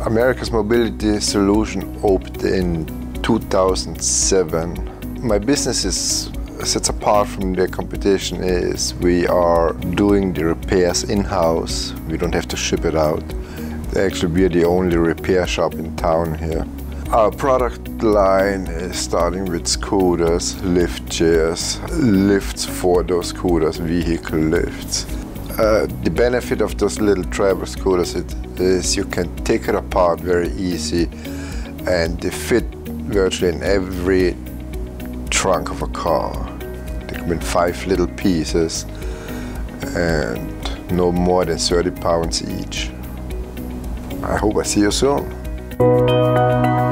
America's mobility solution opened in 2007. My business sets apart from the competition is we are doing the repairs in-house. We don't have to ship it out. Actually, we are the only repair shop in town here. Our product line is starting with scooters, lift chairs, lifts for those scooters, vehicle lifts. The benefit of those little travel scooters is you can take it apart very easy, and they fit virtually in every trunk of a car. They come in 5 little pieces and no more than 30 pounds each. I hope I see you soon.